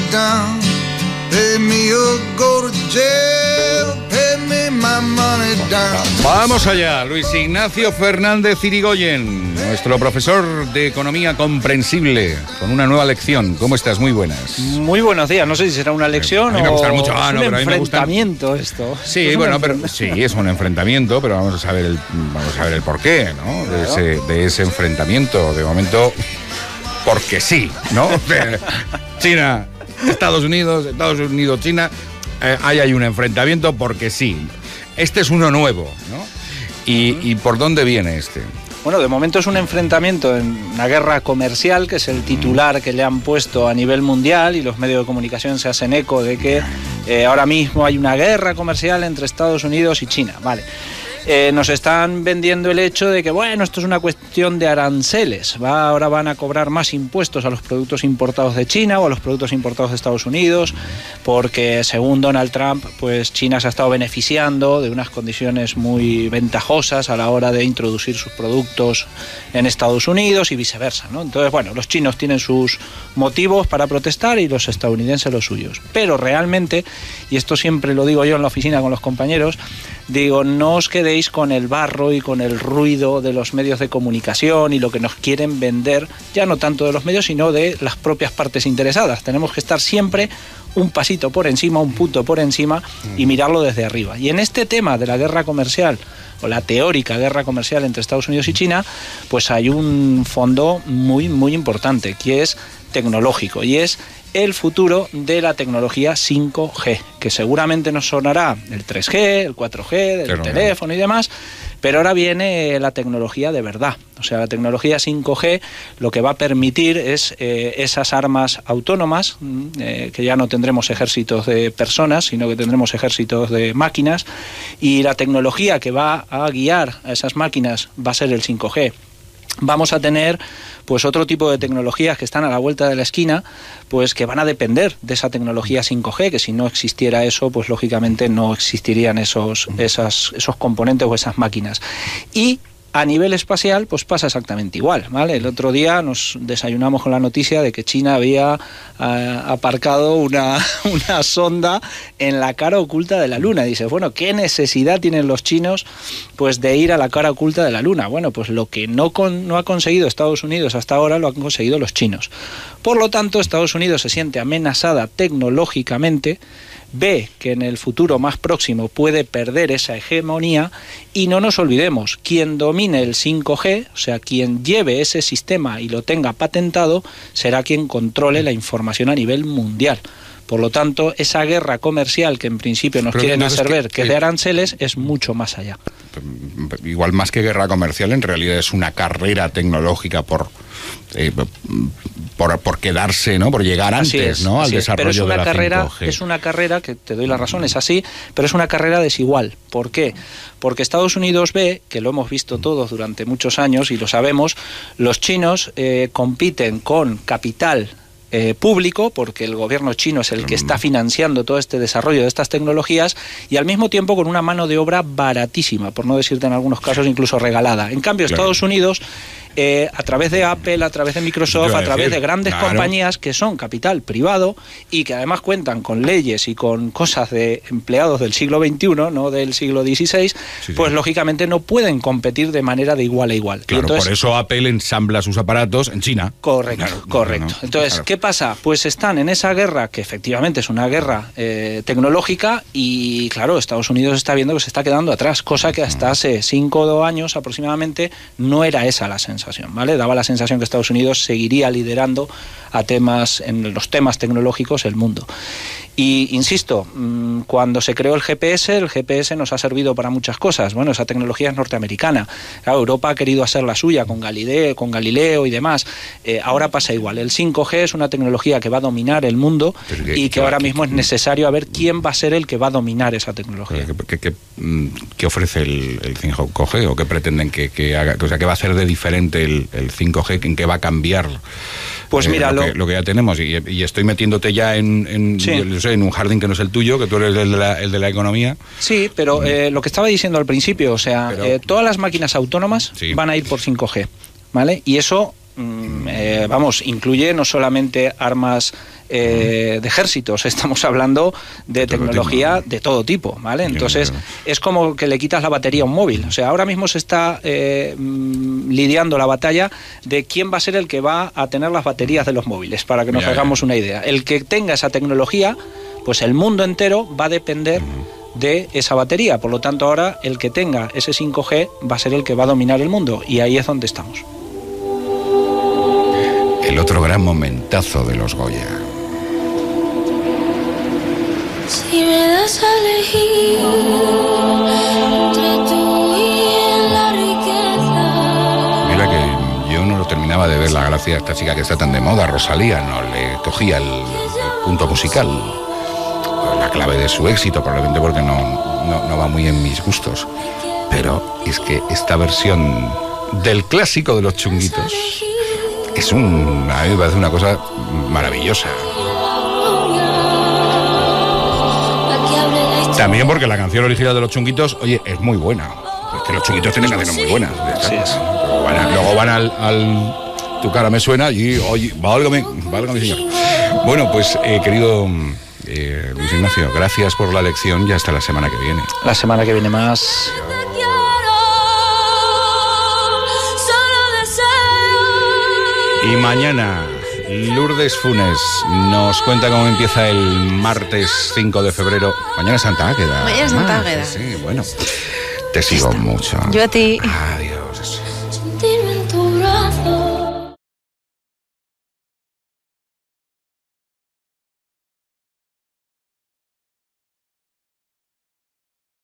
down. Pay me or go to jail. Pay me my money down. Vamos allá, Luis Ignacio Fernández Irigoyen, nuestro profesor de Economía Comprensible, con una nueva lección. ¿Cómo estás? Muy buenas. Muy buenos días. No sé si será una lección o mucho, un enfrentamiento esto. Sí, pero sí, es un enfrentamiento, pero vamos a saber el porqué, ¿no? Claro. De ese enfrentamiento. De momento, porque sí, ¿no? China, Estados Unidos, China, hay un enfrentamiento porque sí. Este es uno nuevo, ¿no? ¿Y por dónde viene este? Bueno, de momento es un enfrentamiento en una guerra comercial, que es el titular que le han puesto a nivel mundial, y los medios de comunicación se hacen eco de que ahora mismo hay una guerra comercial entre Estados Unidos y China. Vale. Nos están vendiendo el hecho de que, bueno, esto es una cuestión de aranceles. Ahora van a cobrar más impuestos a los productos importados de China o a los productos importados de Estados Unidos, porque según Donald Trump, pues China se ha estado beneficiando de unas condiciones muy ventajosas a la hora de introducir sus productos en Estados Unidos y viceversa, ¿no? Entonces, bueno, los chinos tienen sus motivos para protestar y los estadounidenses los suyos. Pero realmente, y esto siempre lo digo yo en la oficina con los compañeros, digo, no os quedéis con el barro y con el ruido de los medios de comunicación y lo que nos quieren vender, ya no tanto de los medios, sino de las propias partes interesadas. Tenemos que estar siempre un pasito por encima, un punto por encima, y mirarlo desde arriba. Y en este tema de la guerra comercial, o la teórica guerra comercial entre Estados Unidos y China, pues hay un fondo muy, muy importante, que es tecnológico, y es el futuro de la tecnología 5G, que seguramente nos sonará el 3G, el 4G, del teléfono y demás, pero ahora viene la tecnología de verdad. O sea, la tecnología 5G lo que va a permitir es esas armas autónomas, que ya no tendremos ejércitos de personas, sino que tendremos ejércitos de máquinas, y la tecnología que va a guiar a esas máquinas va a ser el 5G. Vamos a tener pues otro tipo de tecnologías que están a la vuelta de la esquina, pues que van a depender de esa tecnología 5G, que si no existiera eso, pues lógicamente no existirían esos componentes o esas máquinas. Y a nivel espacial, pues pasa exactamente igual, ¿vale? El otro día nos desayunamos con la noticia de que China había aparcado una sonda en la cara oculta de la Luna. Dice, bueno, ¿qué necesidad tienen los chinos pues de ir a la cara oculta de la Luna? Bueno, pues lo que no ha conseguido Estados Unidos hasta ahora lo han conseguido los chinos. Por lo tanto, Estados Unidos se siente amenazada tecnológicamente, ve que en el futuro más próximo puede perder esa hegemonía, y no nos olvidemos, quien domine el 5G, o sea, quien lleve ese sistema y lo tenga patentado, será quien controle la información a nivel mundial. Por lo tanto, esa guerra comercial que en principio nos quieren hacer ver que es de aranceles es mucho más allá. Igual más que guerra comercial, en realidad es una carrera tecnológica por quedarse, ¿no? Por llegar antes, ¿no? Al desarrollo de la 5G. Es una carrera que, te doy la razón, es así, pero es una carrera desigual. ¿Por qué? Porque Estados Unidos ve, que lo hemos visto todos durante muchos años y lo sabemos, los chinos compiten con capital público, porque el gobierno chino es el que está financiando todo este desarrollo de estas tecnologías, y al mismo tiempo con una mano de obra baratísima, por no decirte en algunos casos incluso regalada. En cambio, Estados Unidos, a través de Apple, a través de Microsoft, a través de grandes compañías que son capital privado y que además cuentan con leyes y con cosas de empleados del siglo XXI, no del siglo XVI, pues lógicamente no pueden competir de manera de igual a igual. Claro, entonces, por eso Apple ensambla sus aparatos en China. Correcto, correcto. Entonces, ¿qué pasa? Pues están en esa guerra, que efectivamente es una guerra tecnológica, y claro, Estados Unidos está viendo que se está quedando atrás, cosa que hasta hace 5 años aproximadamente no era esa la sensación, ¿vale? Daba la sensación que Estados Unidos seguiría liderando en los temas tecnológicos el mundo. Y insisto, cuando se creó el GPS nos ha servido para muchas cosas. Bueno, esa tecnología es norteamericana. Claro, Europa ha querido hacer la suya con Galileo y demás. Ahora pasa igual. El 5G es una tecnología que va a dominar el mundo y que ahora mismo es necesario a ver quién va a ser el que va a dominar esa tecnología. ¿Qué ofrece el 5G o qué pretenden que haga? O sea, ¿qué va a hacer de diferente el 5G? ¿En qué va a cambiar? Pues mira, lo que ya tenemos, y estoy metiéndote ya en un jardín que no es el tuyo, que tú eres el de la economía. Sí, pero lo que estaba diciendo al principio, o sea, todas las máquinas autónomas van a ir por 5G, ¿vale? Y eso, incluye no solamente armas de ejércitos, estamos hablando de tecnología de todo tipo, ¿vale? Entonces es como que le quitas la batería a un móvil. O sea, ahora mismo se está lidiando la batalla de quién va a ser el que va a tener las baterías de los móviles, para que nos hagamos una idea. El que tenga esa tecnología, pues el mundo entero va a depender de esa batería. Por lo tanto, ahora el que tenga ese 5G va a ser el que va a dominar el mundo, y ahí es donde estamos. El otro gran momentazo de los Goya. Si me das a elegir entre tú y la riqueza. Mira que yo no lo terminaba de ver la gracia a esta chica que está tan de moda, Rosalía, no le cogía el punto musical, la clave de su éxito, probablemente porque no va muy en mis gustos. Pero es que esta versión del clásico de los Chunguitos a mí me parece una cosa maravillosa. También porque la canción original de los Chunguitos, oye, es muy buena. Es que los Chunguitos tienen canciones muy buenas. Sí, sí. Luego van al Tu cara me suena y, oye, válgame señor. Bueno, pues querido Luis Ignacio, gracias por la lección y hasta la semana que viene. La semana que viene más. Y mañana Lourdes Funes nos cuenta cómo empieza el martes 5 de febrero. Mañana es Santa Águeda. Mañana es Santa Águeda. Sí, bueno. Te sigo mucho. Yo a ti. Adiós. Sentirme en tu brazo.